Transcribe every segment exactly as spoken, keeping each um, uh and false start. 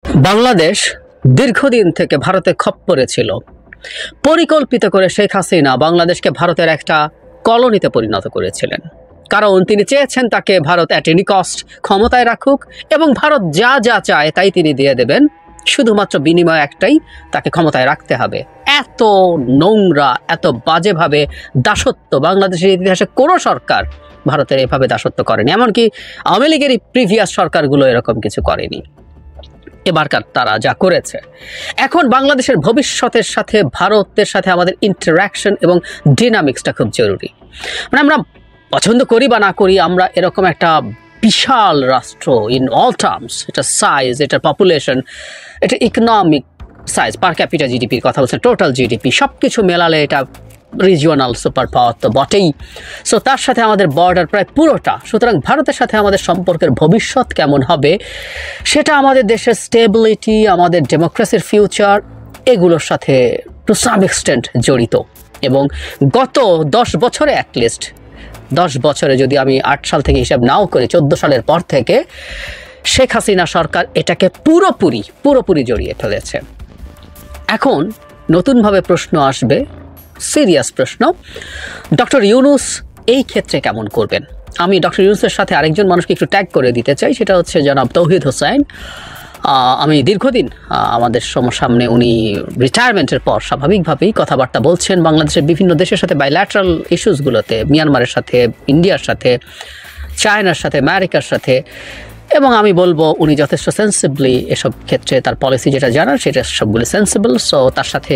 বাংলাদেশ দীর্ঘদিন থেকে ভারতে খপ্পরে ছিল। পরিকল্পিত করে শেখ হাসিনা বাংলাদেশকে ভারতের একটা কলোনিতে পরিণত করেছিলেন, কারণ তিনি চেয়েছেন তাকে ভারত অ্যাট এনি কস্ট ক্ষমতায় রাখুক এবং ভারত যা যা চায় তাই তিনি দিয়ে দেবেন, শুধুমাত্র বিনিময় একটাই, তাকে ক্ষমতায় রাখতে হবে। এত নোংরা, এত বাজেভাবে দাসত্ব বাংলাদেশের ইতিহাসে কোনো সরকার ভারতের এভাবে দাসত্ব করেনি, এমনকি আওয়ামী লীগেরই প্রিভিয়াস সরকারগুলো এরকম কিছু করেনি। এবারকার তারা যা করেছে, এখন বাংলাদেশের ভবিষ্যতের সাথে ভারতের সাথে আমাদের ইন্টারাকশন এবং ডিনামিক্সটা খুব জরুরি। মানে আমরা পছন্দ করি বা না করি, আমরা এরকম একটা বিশাল রাষ্ট্র ইন অল টার্মস, এটা সাইজ, এটা পপুলেশন, এটা ইকোনমিক সাইজ, পার ক্যাপিটা জিডিপির কথা বলছেন, টোটাল জিডিপি সব কিছু মেলালে এটা রিজিওনাল সুপার পাওয়ার তো বটেই। সো তার সাথে আমাদের বর্ডার প্রায় পুরোটা। সুতরাং ভারতের সাথে আমাদের সম্পর্কের ভবিষ্যৎ কেমন হবে সেটা আমাদের দেশের স্টেবিলিটি, আমাদের ডেমোক্রেসির ফিউচার, এগুলোর সাথে টু সাম এক্সটেন্ট জড়িত। এবং গত দশ বছরে অ্যাটলিস্ট দশ বছরে যদি আমি আট সাল থেকে হিসাব নাও করি, চোদ্দো সালের পর থেকে শেখ হাসিনা সরকার এটাকে পুরোপুরি পুরোপুরি জড়িয়ে ফেলেছে। এখন নতুনভাবে প্রশ্ন আসবে, সিরিয়াস প্রশ্ন, ডক্টর ইউনূস এই ক্ষেত্রে কেমন করবেন? আমি ডক্টর ইউনূসের সাথে আরেকজন মানুষকে একটু ট্যাগ করে দিতে চাই, সেটা হচ্ছে জনাব তৌহিদ হোসেন। আমি দীর্ঘদিন আমাদের সামনে উনি রিটায়ারমেন্টের পর স্বাভাবিকভাবেই কথাবার্তা বলছেন বাংলাদেশের বিভিন্ন দেশের সাথে, বাইল্যাটারাল ইস্যুসগুলোতে, মিয়ানমারের সাথে, ইন্ডিয়ার সাথে, চায়নার সাথে, আমেরিকার সাথে, এবং আমি বলবো উনি যথেষ্ট সেন্সিবলি এসব ক্ষেত্রে তার পলিসি যেটা জানার সেটা সবগুলো সেন্সিবল। সো তার সাথে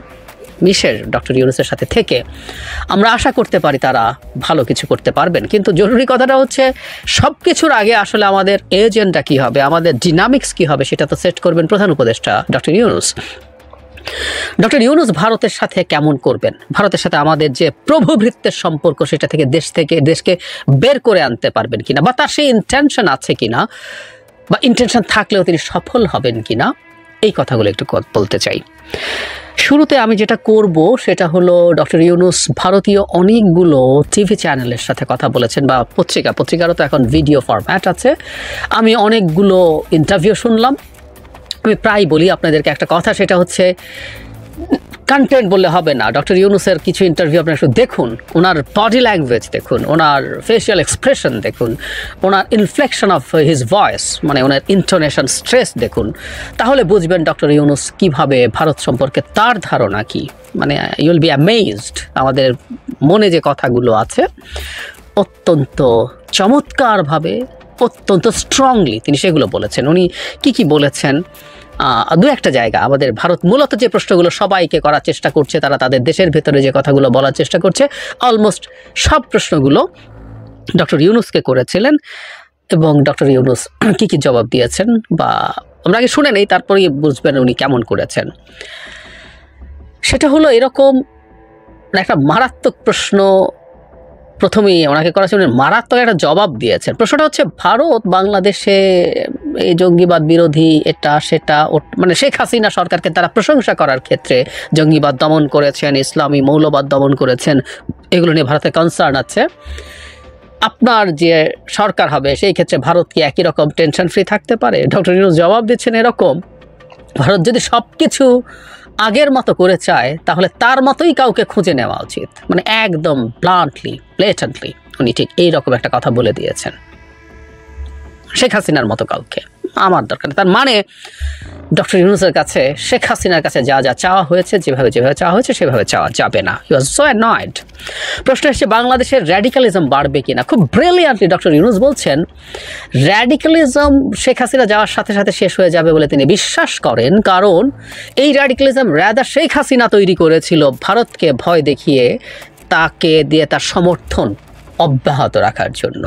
মিশের ডক্টর ইউনূসের সাথে থেকে আমরা আশা করতে পারি তারা ভালো কিছু করতে পারবেন। কিন্তু জরুরি কথাটা হচ্ছে সব কিছুর আগে আসলে আমাদের এজেন্ডা কী হবে, আমাদের ডিনামিক্স কী হবে, সেটা তো সেট করবেন প্রধান উপদেষ্টা ডক্টর ইউনূস। ডক্টর ইউনূস ভারতের সাথে কেমন করবেন, ভারতের সাথে আমাদের যে প্রভুভৃত্যের সম্পর্ক সেটা থেকে দেশ থেকে দেশকে বের করে আনতে পারবেন কিনা, বা তার সেই ইন্টেনশন আছে কিনা, বা ইন্টেনশন থাকলেও তিনি সফল হবেন কিনা, এই কথাগুলো একটু বলতে চাই। শুরুতে আমি যেটা করব সেটা হলো, ডক্টর ইউনূস ভারতীয় অনেকগুলো টিভি চ্যানেলের সাথে কথা বলেছেন, বা পত্রিকা পত্রিকারও তো এখন ভিডিও ফরম্যাট আছে। আমি অনেকগুলো ইন্টারভিউ শুনলাম। আমি প্রায় বলি আপনাদেরকে একটা কথা, সেটা হচ্ছে কন্টেন্ট বললে হবে না। ডক্টর ইউনূসের কিছু ইন্টারভিউ আপনারা একটু দেখুন, ওনার বডি ল্যাঙ্গুয়েজ দেখুন, ওনার ফেশিয়াল এক্সপ্রেশন দেখুন, ওনার ইনফ্লেকশন অফ হিজ ভয়েস, মানে ওনার ইন্টোনেশন, স্ট্রেস দেখুন, তাহলে বুঝবেন ডক্টর ইউনূস কীভাবে ভারত সম্পর্কে তার ধারণা কী। মানে ইউ উইল বি অ্যামেজড। আমাদের মনে যে কথাগুলো আছে অত্যন্ত চমৎকারভাবে, অত্যন্ত স্ট্রংলি তিনি সেগুলো বলেছেন। উনি কি কি বলেছেন, দু একটা জায়গা আমাদের ভারত মূলত যে প্রশ্নগুলো সবাইকে করার চেষ্টা করছে, তারা তাদের দেশের ভেতরে যে কথাগুলো বলার চেষ্টা করছে, অলমোস্ট সব প্রশ্নগুলো ডক্টর ইউনূসকে করেছিলেন। এবং ডক্টর ইউনূস কি কি জবাব দিয়েছেন, বা আমরা আগে শুনে নেই, তারপরেই বুঝবেন উনি কেমন করেছেন। সেটা হলো এরকম একটা মারাত্মক প্রশ্ন প্রথমেই ওনাকে করা ছিল, মারাত্মক একটা জবাব দিয়েছেন। প্রশ্নটা হচ্ছে, ভারত বাংলাদেশে এই জঙ্গিবাদ বিরোধী এটা সেটা, মানে শেখ হাসিনা সরকারকে তারা প্রশংসা করার ক্ষেত্রে জঙ্গিবাদ দমন করেছেন, ইসলামী মৌলবাদ দমন করেছেন, এগুলো নিয়ে ভারতের কনসার্ন আছে। আপনার যে সরকার হবে সেই ক্ষেত্রে ভারত কি একই রকম টেনশন ফ্রি থাকতে পারে? ডক্টর ইউনূস জবাব দিচ্ছেন এরকম, ভারত যদি সব কিছু আগের মতো করে চায় তাহলে তার মতোই কাউকে খুঁজে নেওয়া উচিত। মানে একদম ব্লান্টলি, ব্লেটেন্টলি উনি ঠিক এইরকম একটা কথা বলে দিয়েছেন, শেখ হাসিনার মতো কাউকে আমার দরকার নেই। তার মানে ডক্টর ইউনূসের কাছে শেখ হাসিনার কাছে যা যা চাওয়া হয়েছে, যেভাবে যেভাবে চাওয়া হয়েছে সেভাবে চাওয়া যাবে না। He was so annoyed. প্রশ্ন এসছে বাংলাদেশের র্যাডিক্যালিজম বাড়বে কিনা। খুব ব্রিলিয়ান্টলি ডক্টর ইউনূস বলছেন র্যাডিক্যালিজম শেখ হাসিনা যাওয়ার সাথে সাথে শেষ হয়ে যাবে বলে তিনি বিশ্বাস করেন, কারণ এই র্যাডিক্যালিজম রাদার শেখ হাসিনা তৈরি করেছিল ভারতকে ভয় দেখিয়ে, তাকে দিয়ে তার সমর্থন অব্যাহত রাখার জন্য।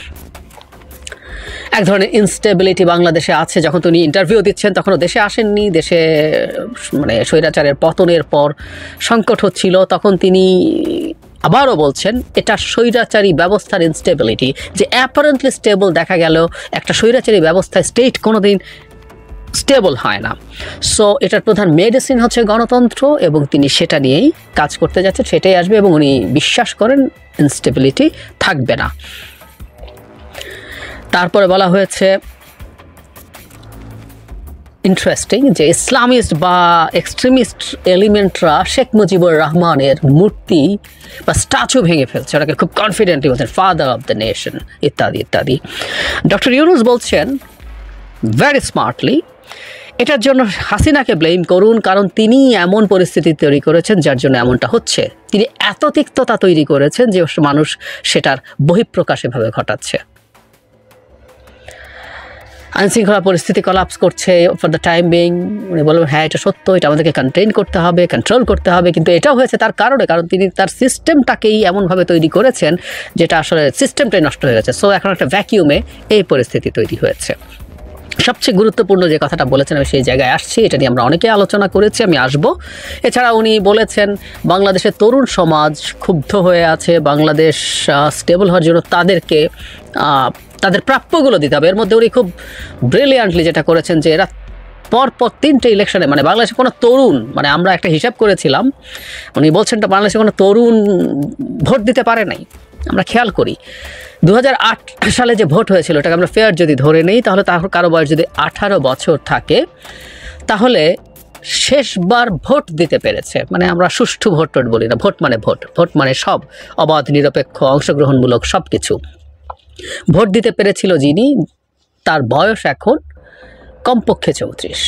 এক ধরনের ইনস্টেবিলিটি বাংলাদেশে আছে। যখন তিনি ইন্টারভিউ দিচ্ছেন তখনও দেশে আসেননি, দেশে মানে স্বৈরাচারের পতনের পর সংকট হচ্ছিল, তখন তিনি আবারও বলছেন এটা স্বৈরাচারী ব্যবস্থার ইনস্টেবিলিটি, যে অ্যাপারেন্টলি স্টেবল দেখা গেল একটা স্বৈরাচারী ব্যবস্থায় স্টেট কোনোদিন স্টেবল হয় না। সো এটার প্রধান মেডিসিন হচ্ছে গণতন্ত্র, এবং তিনি সেটা নিয়েই কাজ করতে যাচ্ছেন, সেটাই আসবে, এবং উনি বিশ্বাস করেন ইনস্টেবিলিটি থাকবে না। তারপরে বলা হয়েছে ইন্টারেস্টিং যে ইসলামিস্ট বা এক্সট্রিমিস্ট এলিমেন্টরা শেখ মুজিবুর রহমানের মূর্তি বা স্ট্যাচু ভেঙে ফেলছে, ওটাকে খুব কনফিডেন্টলি বলছেন ফাদার অফ দ্য নেশন ইত্যাদি ইত্যাদি। ডক্টর ইউনূস বলছেন ভেরি স্মার্টলি, এটার জন্য হাসিনাকে ব্লেম করুন, কারণ তিনি এমন পরিস্থিতি তৈরি করেছেন যার জন্য এমনটা হচ্ছে। তিনি এত তিক্ততা তৈরি করেছেন যে মানুষ সেটার বহিঃপ্রকাশ এভাবে ঘটাচ্ছে। আইনশৃঙ্খলা পরিস্থিতি কলাপস করছে ফর দ্য টাইম বিং, উনি বলবেন হ্যাঁ এটা সত্য, এটা আমাদেরকে কন্টেইন করতে হবে, কন্ট্রোল করতে হবে, কিন্তু এটাও হয়েছে তার কারণে, কারণ তিনি তার সিস্টেমটাকেই এমনভাবে তৈরি করেছেন যেটা আসলে সিস্টেমটাই নষ্ট হয়ে গেছে। সো এখন একটা ভ্যাকিউমে এই পরিস্থিতি তৈরি হয়েছে। সবচেয়ে গুরুত্বপূর্ণ যে কথাটা বলেছেন আমি সেই জায়গায় আসছি, এটা নিয়ে আমরা অনেকে আলোচনা করেছি, আমি আসব। এছাড়া উনি বলেছেন বাংলাদেশের তরুণ সমাজ ক্ষুব্ধ হয়ে আছে, বাংলাদেশ স্টেবল হওয়ার জন্য তাদেরকে তাদের প্রাপ্যগুলো দিতে হবে। এর মধ্যে উনি খুব ব্রিলিয়ান্টলি যেটা করেছেন যে এরা পরপর তিনটে ইলেকশনে, মানে বাংলাদেশে কোনো তরুণ, মানে আমরা একটা হিসাব করেছিলাম, উনি বলছেন বাংলাদেশে কোনো তরুণ ভোট দিতে পারে নাই। আমরা খেয়াল করি দু হাজার আট সালে যে ভোট হয়েছিল, এটাকে আমরা ফেয়ার যদি ধরে নেই, তাহলে তার কারো বয়স যদি আঠারো বছর থাকে, তাহলে শেষবার ভোট দিতে পেরেছে, মানে আমরা সুষ্ঠু ভোট টোট বলি না, ভোট মানে ভোট, ভোট মানে সব অবাধ নিরপেক্ষ অংশগ্রহণমূলক সব কিছু। ভোট দিতে পেরেছিল যিনি, তার বয়স এখন কমপক্ষে চৌত্রিশ,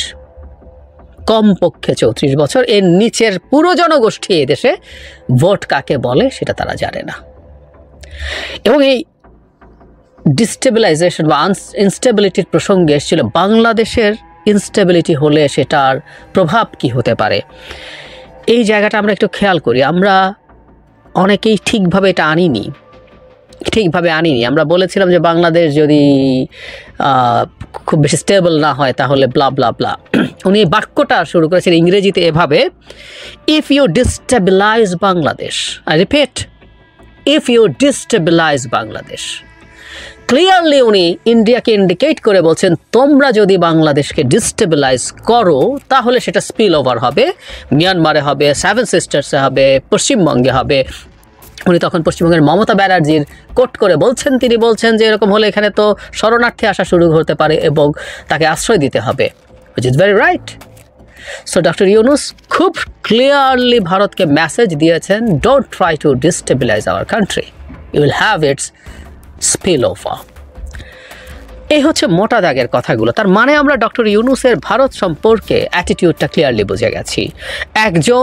কমপক্ষে চৌত্রিশ বছর। এর নিচের পুরো জনগোষ্ঠী এদেশে ভোট কাকে বলে সেটা তারা জানে না। এবং এই ডিস্টেবিলাইজেশন বা ইনস্টেবিলিটির প্রসঙ্গে এসেছিল, বাংলাদেশের ইনস্টেবিলিটি হলে সেটার প্রভাব কি হতে পারে, এই জায়গাটা আমরা একটু খেয়াল করি। আমরা অনেকেই ঠিকভাবে এটা আনিনি, ঠিকভাবে আনিনি। আমরা বলেছিলাম যে বাংলাদেশ যদি খুব বেশি স্টেবল না হয় তাহলে ব্লা ব্লা ব্লা। উনি এই বাক্যটা শুরু করেছেন ইংরেজিতে এভাবে, if you destabilize Bangladesh, I repeat, if you destabilize Bangladesh. Clearly উনি ইন্ডিয়াকে ইন্ডিকেট করে বলছেন তোমরা যদি বাংলাদেশকে ডিস্টেবিলাইজ করো তাহলে সেটা স্পিল ওভার হবে, মিয়ানমারে হবে, সেভেন সিস্টার্সে হবে, পশ্চিমবঙ্গে হবে। উনি তখন পশ্চিমবঙ্গের মমতা ব্যানার্জির কোট করে বলছেন, তিনি বলছেন যে এরকম হলে এখানে তো শরণার্থী আসা শুরু হতে পারে এবং তাকে আশ্রয় দিতে হবে, which is very right. So doctor Yunus খুব ক্লিয়ারলি ভারতকে মেসেজ দিয়েছেন, don't try to destabilize our country, you will have its spill over. এই হচ্ছে মোটা দাগের কথাগুলো। তার মানে আমরা ডক্টর ইউনূসের ভারত সম্পর্কে অ্যাটিটিউডটা ক্লিয়ারলি বুঝে গেছি। একজন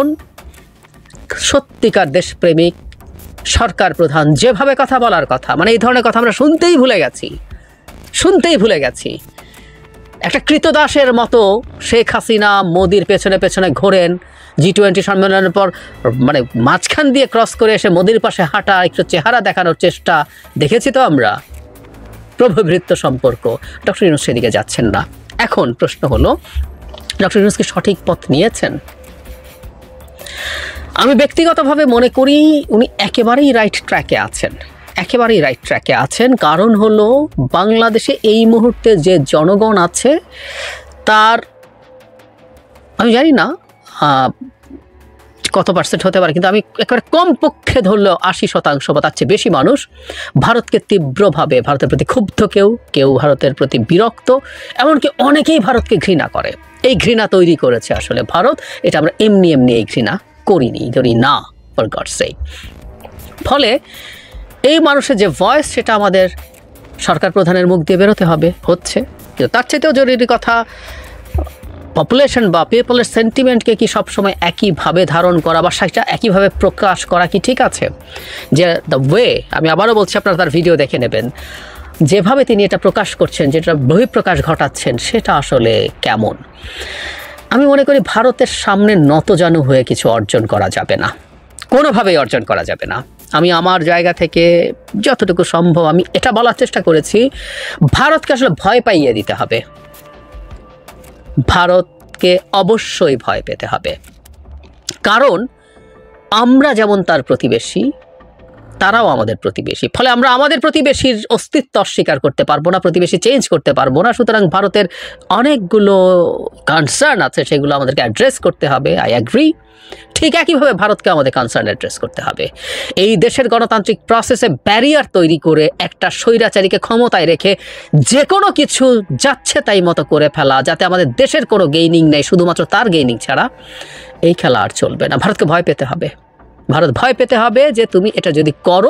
সত্যিকার দেশপ্রেমিক সরকার প্রধান যেভাবে কথা বলার কথা, মানে এই ধরনের কথা আমরা শুনতেই ভুলে গেছি, শুনতেই ভুলে গেছি। একটা কৃতদাসের মতো শেখ হাসিনা মোদির পেছনে পেছনে ঘোরেন, জি টোয়েন্টি সম্মেলনের পর মানে মাঝখান দিয়ে ক্রস করে এসে মোদির পাশে হাঁটা, একটু চেহারা দেখানোর চেষ্টা দেখেছি তো আমরা। প্রভুভৃত্য সম্পর্ক, ডক্টর ইউনূস সেদিকে যাচ্ছেন না। এখন প্রশ্ন হলো ডক্টর ইউনূস কি সঠিক পথ নিয়েছেন? আমি ব্যক্তিগতভাবে মনে করি উনি একেবারেই রাইট ট্র্যাকে আছেন, একেবারেই রাইট ট্র্যাকে আছেন। কারণ হলো বাংলাদেশে এই মুহূর্তে যে জনগণ আছে তার আমি জানি না কত পার্সেন্ট হতে পারে, কিন্তু আমি একেবারে কমপক্ষে ধরলেও আশি শতাংশ বা তার চেয়ে বেশি মানুষ ভারতকে তীব্রভাবে, ভারতের প্রতি ক্ষুব্ধ, কেউ কেউ ভারতের প্রতি বিরক্ত, এমনকি অনেকেই ভারতকে ঘৃণা করে। এই ঘৃণা তৈরি করেছে আসলে ভারত, এটা আমরা এমনি এমনি এই ঘৃণা করিনি, ধরি না, ফর গডস সেক। ফলে এই মানুষের যে ভয়েস সেটা আমাদের সরকার প্রধানের মুখ দিয়ে বেরোতে হবে, হচ্ছে। কিন্তু তার চাইতেও জরুরি কথা, পপুলেশন বা পিপলের সেন্টিমেন্টকে কি সবসময় একইভাবে ধারণ করা বা সেটা একইভাবে প্রকাশ করা কি ঠিক আছে? যে দ্য ওয়ে, আমি আবারও বলছি আপনারা তার ভিডিও দেখে নেবেন, যেভাবে তিনি এটা প্রকাশ করছেন, যেটা বহিঃপ্রকাশ ঘটাচ্ছেন, সেটা আসলে কেমন? আমি মনে করি ভারতের সামনে নতজানু হয়ে কিছু অর্জন করা যাবে না, কোনোভাবেই অর্জন করা যাবে না। আমি আমার জায়গা থেকে যতটুকু সম্ভব আমি এটা বলার চেষ্টা করেছি, ভারতকে আসলে ভয় পাইয়ে দিতে হবে, ভারতকে অবশ্যই ভয় পেতে হবে। কারণ আমরা যেমন তার প্রতিবেশী, তারাও আমাদের প্রতিবেশী। ফলে আমরা আমাদের প্রতিবেশীর অস্তিত্ব অস্বীকার করতে পারবো না, প্রতিবেশী চেঞ্জ করতে পারবো না। সুতরাং ভারতের অনেকগুলো কনসার্ন আছে, সেগুলো আমাদেরকে অ্যাড্রেস করতে হবে। I agree. ঠিক একইভাবে ভারতকে আমাদের কনসার্ন অ্যাড্রেস করতে হবে। এই দেশের গণতান্ত্রিক প্রসেসে ব্যারিয়ার তৈরি করে একটা স্বৈরাচারীকে ক্ষমতায় রেখে যে কোনো কিছু যাচ্ছে তাই মতো করে ফেলা, যাতে আমাদের দেশের কোনো গেইনিং নেই, শুধুমাত্র তার গেইনিং ছাড়া, এই খেলা আর চলবে না। ভারতকে ভয় পেতে হবে। ভারত ভয় পেতে হবে যে তুমি এটা যদি করো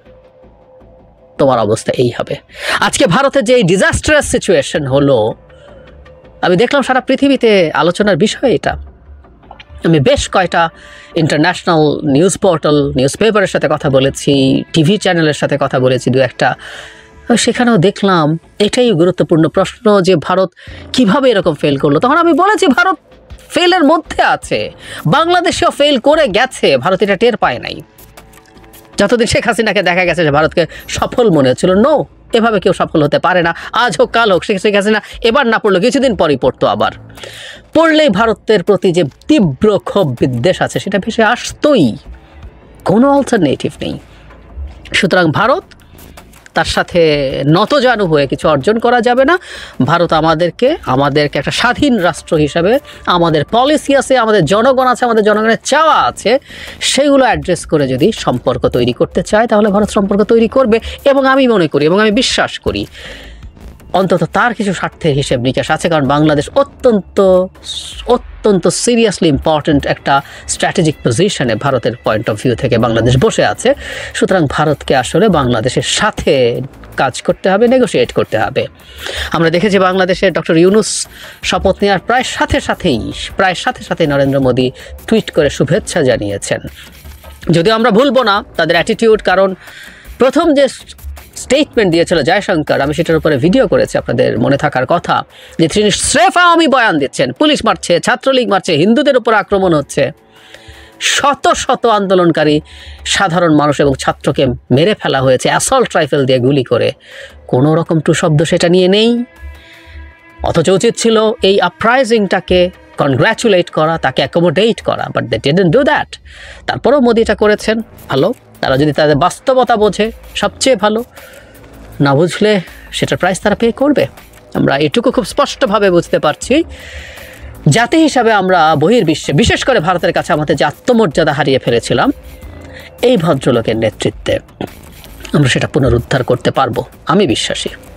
তোমার অবস্থা এই হবে। আজকে ভারতের যে এই ডিজাস্টারাস সিচুয়েশন হলো, আমি দেখলাম সারা পৃথিবীতে আলোচনার বিষয় এটা। আমি বেশ কয়টা ইন্টারন্যাশনাল নিউজ পোর্টাল, নিউজ পেপারের সাথে কথা বলেছি, টিভি চ্যানেলের সাথে কথা বলেছি দু একটা, সেখানেও দেখলাম এটাই গুরুত্বপূর্ণ প্রশ্ন যে ভারত কিভাবে এরকম ফেল করলো। তখন আমি বলেছি ভারত ফেলের মধ্যে আছে, বাংলাদেশেও ফেল করে গেছে, ভারত এটা টের পায় নাই। যতদিন শেখ হাসিনাকে দেখা গেছে যে ভারতকে সফল মনে হচ্ছিল, নো, এভাবে কেউ সফল হতে পারে না। আজ হোক কাল হোক, শেখ হাসিনা এবার না পড়লো কিছুদিন পরই পড়তো, আবার পড়লেই ভারতের প্রতি যে তীব্র ক্ষোভ বিদ্বেষ আছে সেটা ভেসে আসতোই, কোনো অল্টারনেটিভ নেই। সুতরাং ভারত তার সাথে নতজানু হয়ে কিছু অর্জন করা যাবে না। ভারত আমাদেরকে আমাদেরকে একটা স্বাধীন রাষ্ট্র হিসাবে আমাদের পলিসি আছে, আমাদের জনগণ আছে, আমাদের জনগণের চাওয়া আছে, সেগুলো অ্যাড্রেস করে যদি সম্পর্ক তৈরি করতে চায় তাহলে ভারত সম্পর্ক তৈরি করবে। এবং আমি মনে করি এবং আমি বিশ্বাস করি অন্তত তার কিছু স্বার্থের হিসেব নিকাশ আছে, কারণ বাংলাদেশ অত্যন্ত অত্যন্ত সিরিয়াসলি ইম্পর্ট্যান্ট একটা স্ট্র্যাটেজিক পজিশনে ভারতের পয়েন্ট অফ ভিউ থেকে বাংলাদেশ বসে আছে। সুতরাং ভারতকে আসলে বাংলাদেশের সাথে কাজ করতে হবে, নেগোশিয়েট করতে হবে। আমরা দেখেছি বাংলাদেশের ডক্টর ইউনূস শপথ নেওয়ার প্রায় সাথে সাথেই প্রায় সাথে সাথেই নরেন্দ্র মোদী টুইট করে শুভেচ্ছা জানিয়েছেন। যদিও আমরা ভুলবো না তাদের অ্যাটিটিউড, কারণ প্রথম যে স্টেটমেন্ট দিয়েছিল জয়শঙ্কর, আমি সেটার উপরে ভিডিও করেছি, আপনাদের মনে থাকার কথা, যে তিনি স্রেফ আওয়ামী বয়ান দিচ্ছেন, পুলিশ মারছে, ছাত্রলীগ মারছে, হিন্দুদের উপর আক্রমণ হচ্ছে, শত শত আন্দোলনকারী সাধারণ মানুষ এবং ছাত্রকে মেরে ফেলা হয়েছে অ্যাসল্ট রাইফেল দিয়ে গুলি করে, কোনো রকম টু শব্দ সেটা নিয়ে নেই। অথচ উচিত ছিল এই আপরাইজিংটাকে কনগ্র্যাচুলেট করা, তাকে অ্যাকোমোডেট করা, but they didn't do that. তারপরেও মোদি এটা করেছেন, ভালো। তারা যদি তাদের বাস্তবতা বোঝে সবচেয়ে ভালো, না বুঝলে সেটার প্রাইস তারা পে করবে। আমরা এটুকু খুব স্পষ্টভাবে বুঝতে পারছি, জাতি হিসাবে আমরা বহির্বিশ্বে, বিশেষ করে ভারতের কাছে আমাদের যে আত্মমর্যাদা হারিয়ে ফেলেছিলাম, এই ভদ্রলোকের নেতৃত্বে আমরা সেটা পুনরুদ্ধার করতে পারবো, আমি বিশ্বাসী।